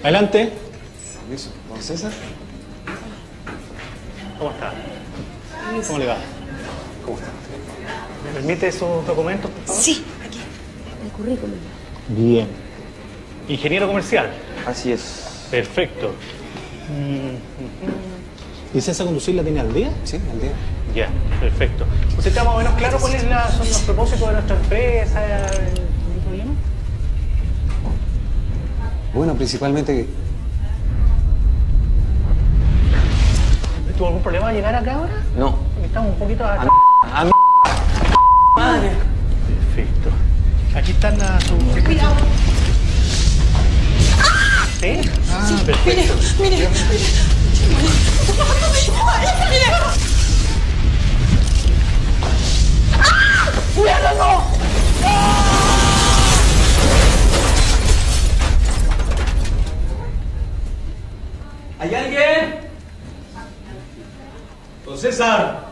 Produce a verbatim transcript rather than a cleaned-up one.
Adelante. Permiso. ¿Don César? ¿Cómo está? ¿Cómo le va? ¿Cómo está? ¿Me permite sus documentos, por favor? Sí, aquí. El currículum. Bien. Ingeniero comercial. Así es. Perfecto. ¿Licencia a conducir la tiene al día? Sí, al día. Ya, perfecto. ¿Usted está más o menos claro cuáles la- son los propósitos de nuestra empresa? ¿Algún problema? Bueno, principalmente... ¿Tuvo algún problema al llegar acá ahora? No. Porque estamos un poquito A acá. a madre. Perfecto. Aquí están las... Su... Cuidado. ¿Sí? Ah, perfecto. Mire, mire, mire. Mire. ¡Cuidado, no! ¿Hay alguien? Don César.